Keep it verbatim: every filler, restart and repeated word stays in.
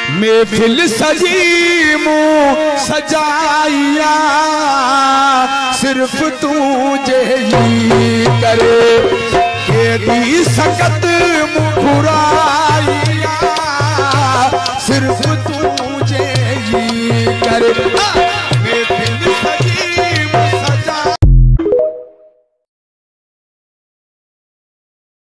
महफिल सजी मुँह सजाइया सिर्फ तू जे ही करे केदी सकत मुखुराइया सिर्फ तू जे ही करे।